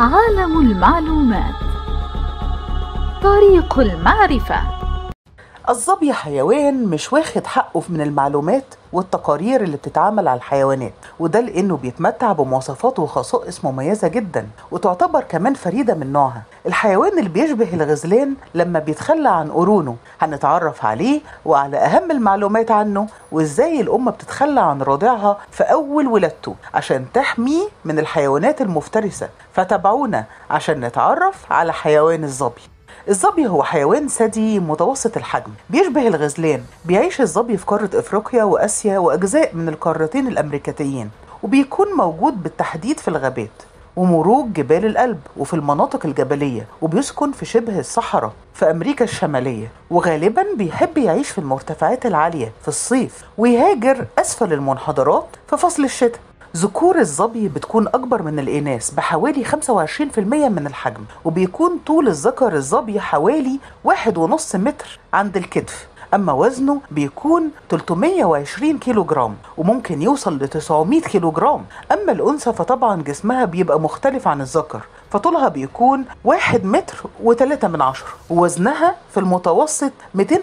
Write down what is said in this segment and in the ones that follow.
عالم المعلومات، طريق المعرفة. الظبي حيوان مش واخد حقه من المعلومات والتقارير اللي بتتعمل على الحيوانات، وده لأنه بيتمتع بمواصفات وخصائص مميزة جدا وتعتبر كمان فريدة من نوعها. الحيوان اللي بيشبه الغزلان لما بيتخلى عن قرونه هنتعرف عليه وعلى أهم المعلومات عنه، وإزاي الأم بتتخلى عن رضيعها في أول ولادته عشان تحميه من الحيوانات المفترسة. فتابعونا عشان نتعرف على حيوان الظبي. الظبي هو حيوان ثدي متوسط الحجم، بيشبه الغزلان. بيعيش الظبي في قارة افريقيا واسيا واجزاء من القارتين الامريكتين، وبيكون موجود بالتحديد في الغابات ومروج جبال الألب وفي المناطق الجبلية، وبيسكن في شبه الصحراء في أمريكا الشمالية، وغالبا بيحب يعيش في المرتفعات العالية في الصيف ويهاجر أسفل المنحدرات في فصل الشتاء. ذكور الظبي بتكون أكبر من الإناث بحوالي 25% من الحجم، وبيكون طول الذكر الظبي حوالي 1.5 متر عند الكتف، أما وزنه بيكون 320 كيلو جرام وممكن يوصل ل 900 كيلو جرام. أما الأنثى فطبعا جسمها بيبقى مختلف عن الذكر، فطولها بيكون 1 متر و3 من عشرة، ووزنها في المتوسط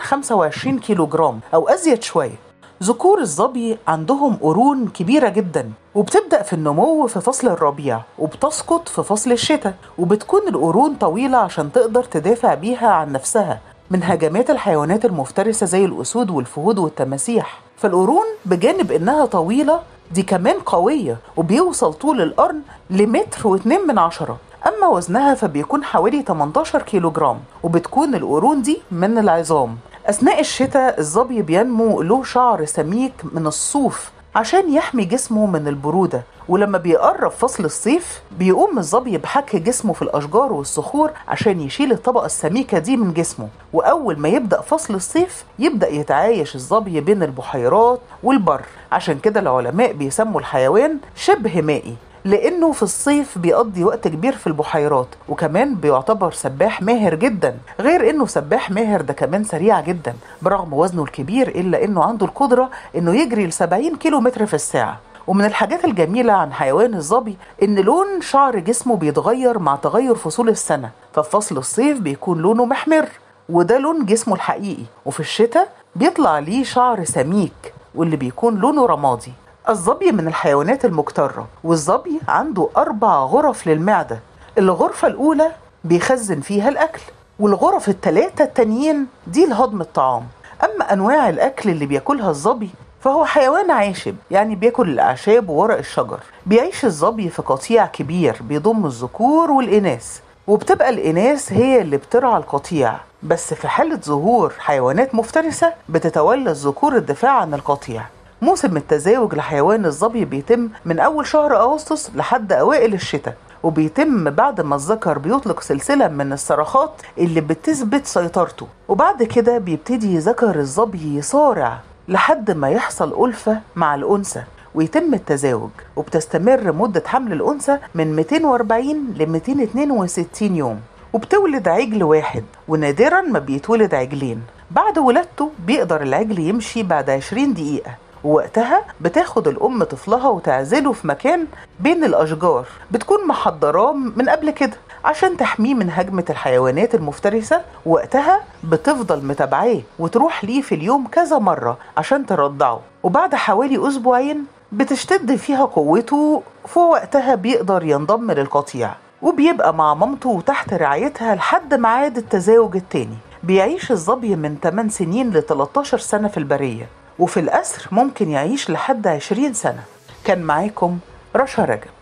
225 كيلو جرام أو أزيد شوية. ذكور الظبي عندهم قرون كبيرة جدا، وبتبدأ في النمو في فصل الربيع وبتسقط في فصل الشتاء، وبتكون القرون طويلة عشان تقدر تدافع بيها عن نفسها من هجمات الحيوانات المفترسة زي الأسود والفهود والتماسيح. فالقرون بجانب إنها طويلة دي كمان قوية، وبيوصل طول القرن لمتر و2 من عشرة. أما وزنها فبيكون حوالي 18 كيلو جرام، وبتكون القرون دي من العظام. أثناء الشتاء الظبي بينمو له شعر سميك من الصوف عشان يحمي جسمه من البرودة، ولما بيقرب فصل الصيف بيقوم الظبي بحك جسمه في الأشجار والصخور عشان يشيل الطبقة السميكة دي من جسمه. وأول ما يبدأ فصل الصيف يبدأ يتعايش الظبي بين البحيرات والبر، عشان كده العلماء بيسموا الحيوان شبه مائي، لأنه في الصيف بيقضي وقت كبير في البحيرات، وكمان بيعتبر سباح ماهر جدا. غير انه سباح ماهر ده كمان سريع جدا برغم وزنه الكبير، إلا انه عنده القدرة انه يجري ل 70 كيلو متر في الساعة. ومن الحاجات الجميلة عن حيوان الظبي ان لون شعر جسمه بيتغير مع تغير فصول السنة، ففي فصل الصيف بيكون لونه محمر وده لون جسمه الحقيقي، وفي الشتاء بيطلع ليه شعر سميك واللي بيكون لونه رمادي. الظبي من الحيوانات المكترة، والظبي عنده 4 غرف للمعدة. الغرفة الأولى بيخزن فيها الأكل، والغرف ال3 التانيين دي لهضم الطعام. أما أنواع الأكل اللي بياكلها الظبي فهو حيوان عاشب، يعني بياكل الأعشاب وورق الشجر. بيعيش الظبي في قطيع كبير بيضم الذكور والإناث، وبتبقى الإناث هي اللي بترعى القطيع، بس في حالة ظهور حيوانات مفترسة بتتولى الذكور الدفاع عن القطيع. موسم التزاوج لحيوان الظبي بيتم من أول شهر أغسطس لحد أوائل الشتاء، وبيتم بعد ما الذكر بيطلق سلسلة من الصرخات اللي بتثبت سيطرته، وبعد كده بيبتدي ذكر الظبي يصارع لحد ما يحصل ألفة مع الأنثى ويتم التزاوج. وبتستمر مدة حمل الأنثى من 240 ل 262 يوم، وبتولد عجل واحد، ونادرا ما بيتولد عجلين. بعد ولادته بيقدر العجل يمشي بعد 20 دقيقة، ووقتها بتاخد الأم طفلها وتعزله في مكان بين الأشجار بتكون محضراه من قبل كده عشان تحميه من هجمة الحيوانات المفترسة. وقتها بتفضل متابعاه وتروح ليه في اليوم كذا مرة عشان ترضعه، وبعد حوالي أسبوعين بتشتد فيها قوته، فوقتها بيقدر ينضم للقطيع وبيبقى مع مامته تحت رعايتها لحد ميعاد التزاوج التاني. بيعيش الظبي من 8 سنين ل 13 سنة في البرية، وفي الأسر ممكن يعيش لحد 20 سنة. كان معاكم رشا رجب.